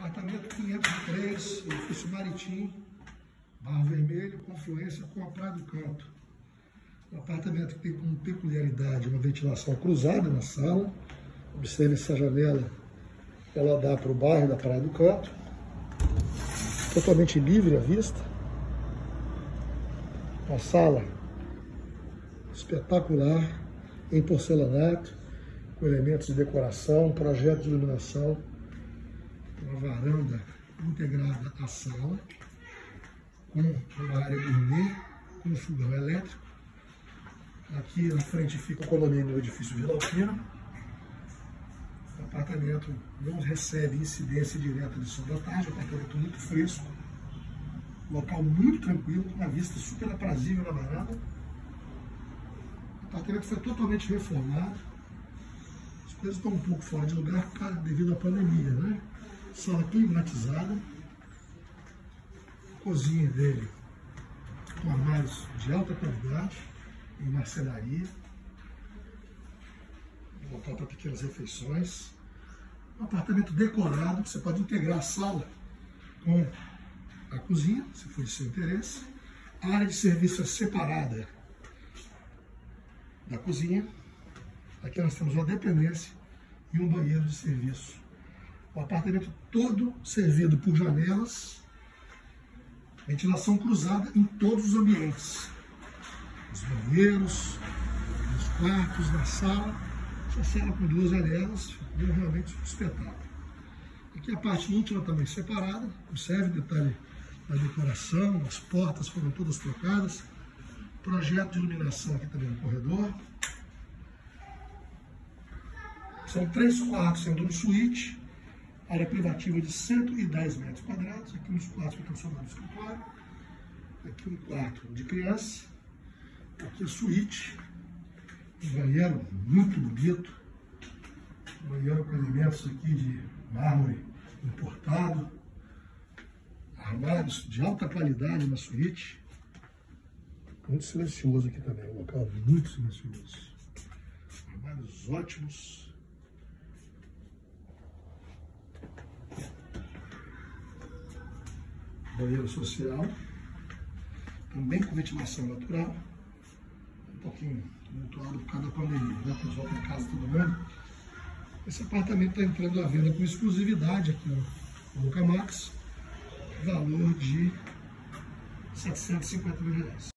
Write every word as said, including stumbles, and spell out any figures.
Apartamento quinhentos e três, edifício Maritim, Barro Vermelho, confluência com a Praia do Canto. Um apartamento que tem como peculiaridade uma ventilação cruzada na sala. Observe essa janela, ela dá para o bairro da Praia do Canto. Totalmente livre à vista. Uma sala espetacular, em porcelanato, com elementos de decoração, projeto de iluminação. Uma varanda integrada à sala, com uma área gourmet, com fogão elétrico. Aqui na frente fica o condomínio do edifício Vila Alpina. O apartamento não recebe incidência direta de sol da tarde, um apartamento muito fresco, local muito tranquilo, com uma vista super aprazível na varanda. O apartamento foi totalmente reformado. As coisas estão um pouco fora de lugar devido à pandemia, né? Sala climatizada, cozinha dele com armários de alta qualidade, em marcenaria, um local para pequenas refeições, um apartamento decorado que você pode integrar a sala com a cozinha, se for de seu interesse. A área de serviço é separada da cozinha. Aqui nós temos uma dependência e um banheiro de serviço. O apartamento todo servido por janelas, ventilação cruzada em todos os ambientes. Nos banheiros, nos quartos, na sala. Essa sala com duas janelas, ficou realmente um espetáculo. Aqui a parte íntima também separada. Observe o detalhe da decoração, as portas foram todas trocadas. Projeto de iluminação aqui também no corredor. São três quartos sendo um suíte. Área privativa de cento e dez metros quadrados. Aqui nos quartos ficam somando escritório. Aqui um quarto de criança. Aqui a suíte. Um banheiro muito bonito. Um banheiro com elementos aqui de mármore importado. Armários de alta qualidade na suíte. Muito silencioso aqui também. Um local muito silencioso. Armários ótimos. Banheiro social, também com ventilação natural, um pouquinho tumultuado por causa da pandemia, né? Para volta em casa todo mundo. Esse apartamento está entrando à venda com exclusividade aqui no Lucamax, valor de setecentos e cinquenta mil reais.